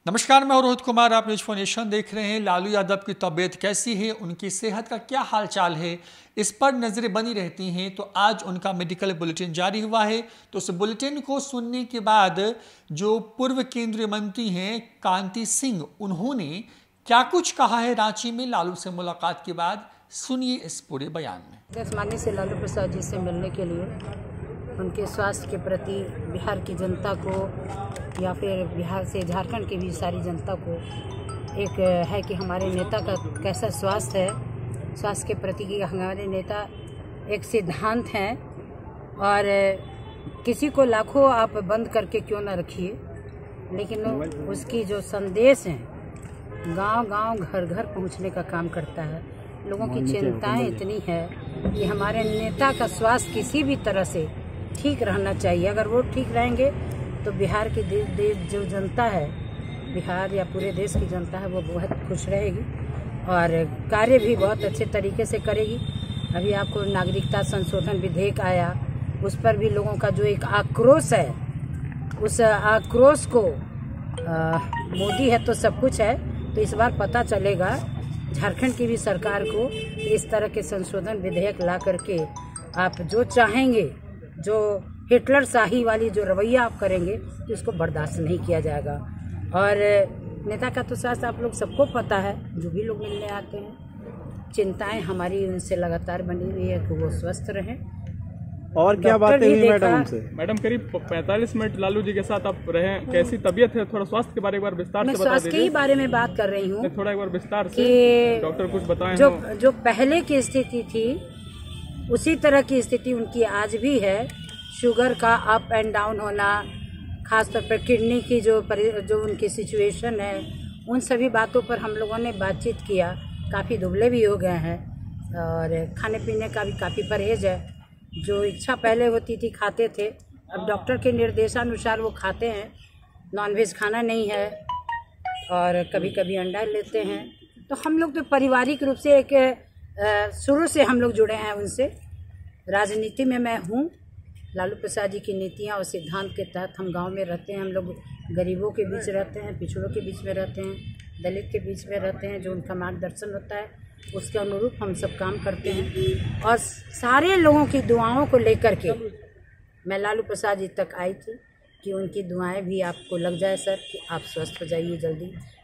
नमस्कार, मैं रोहित कुमार। आप न्यूज फोनेशन देख रहे हैं। लालू यादव की तबीयत कैसी है, उनकी सेहत का क्या हालचाल है, इस पर नजरें बनी रहती हैं। तो आज उनका मेडिकल बुलेटिन जारी हुआ है। तो उस बुलेटिन को सुनने के बाद जो पूर्व केंद्रीय मंत्री हैं कांति सिंह, उन्होंने क्या कुछ कहा है रांची में लालू से मुलाकात के बाद, सुनिए इस पूरे बयान में। माननीय से लालू प्रसाद जी से मिलने के लिए उनके स्वास्थ्य के प्रति बिहार की जनता को या फिर बिहार से झारखंड की भी सारी जनता को एक है कि हमारे नेता का कैसा स्वास्थ्य है। स्वास्थ्य के प्रति कि हमारे नेता एक सिद्धांत हैं और किसी को लाखों आप बंद करके क्यों ना रखिए, लेकिन उसकी जो संदेश हैं गांव-गांव घर-घर पहुंचने का काम करता है। लोगों की चिंताएं इतनी है कि हमारे नेता का स्वास्थ्य किसी भी तरह से ठीक रहना चाहिए। अगर वो ठीक रहेंगे तो बिहार की जो जनता है, बिहार या पूरे देश की जनता है, वो बहुत खुश रहेगी और कार्य भी बहुत अच्छे तरीके से करेगी। अभी आपको नागरिकता संशोधन विधेयक आया, उस पर भी लोगों का जो एक आक्रोश है, उस आक्रोश को मोदी है तो सब कुछ है, तो इस बार पता चलेगा झारखंड की भी सरकार को इस तरह के संशोधन विधेयक ला करके आप जो चाहेंगे, जो हिटलर शाही वाली जो रवैया आप करेंगे तो इसको बर्दाश्त नहीं किया जाएगा। और नेता का तो स्वास्थ्य आप लोग सबको पता है, जो भी लोग मिलने आते हैं। चिंताएं हमारी उनसे लगातार बनी हुई है कि वो स्वस्थ रहें। और क्या बातें हुई मैडम उनसे? मैडम करीब 45 मिनट लालू जी के साथ आप रहे, कैसी तबीयत है? थोड़ा स्वास्थ्य के बारे में एक बार विस्तार से बता दीजिए। स्वास्थ्य के ही बारे में बात कर रही हूँ, थोड़ा एक बार विस्तार से डॉक्टर कुछ बताएं। जो पहले की स्थिति थी उसी तरह की स्थिति उनकी आज भी है। शुगर का अप एंड डाउन होना, खासतौर पर किडनी की जो उनकी सिचुएशन है, उन सभी बातों पर हम लोगों ने बातचीत किया। काफ़ी दुबले भी हो गए हैं और खाने पीने का भी काफ़ी परहेज है। जो इच्छा पहले होती थी खाते थे, अब डॉक्टर के निर्देशानुसार वो खाते हैं। नॉनवेज खाना नहीं है और कभी कभी अंडा लेते हैं। तो हम लोग तो पारिवारिक रूप से एक शुरू से हम लोग जुड़े हैं उनसे। राजनीति में मैं हूँ। लालू प्रसाद जी की नीतियाँ और सिद्धांत के तहत हम गांव में रहते हैं। हम लोग गरीबों के बीच रहते हैं, पिछड़ों के बीच में रहते हैं, दलित के बीच में रहते हैं। जो उनका मार्गदर्शन होता है उसके अनुरूप हम सब काम करते हैं। और सारे लोगों की दुआओं को लेकर के मैं लालू प्रसाद जी तक आई थी कि उनकी दुआएं भी आपको लग जाए सर, कि आप स्वस्थ हो जाइए जल्दी।